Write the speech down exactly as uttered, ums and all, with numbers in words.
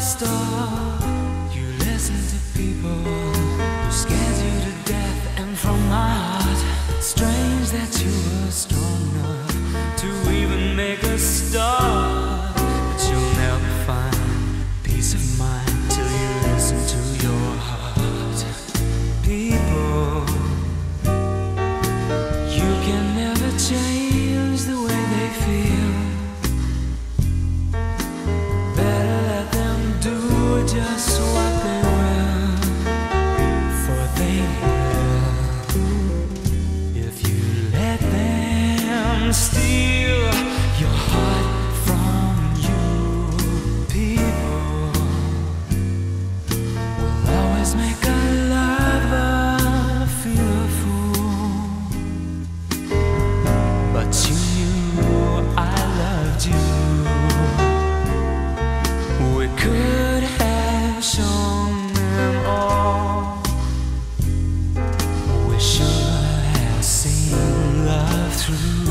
star. You listen to people who scared you to death, and from my heart, strange that you were strong enough to even make a start. But you'll never find peace of mind till you listen to your heart. People, you can never change the way they feel. Better let them do just what they will, for they will. If you let them steal your heart from you, people will always make a lover feel a fool. But you knew I loved you. We could have shown them all. We should have seen love through.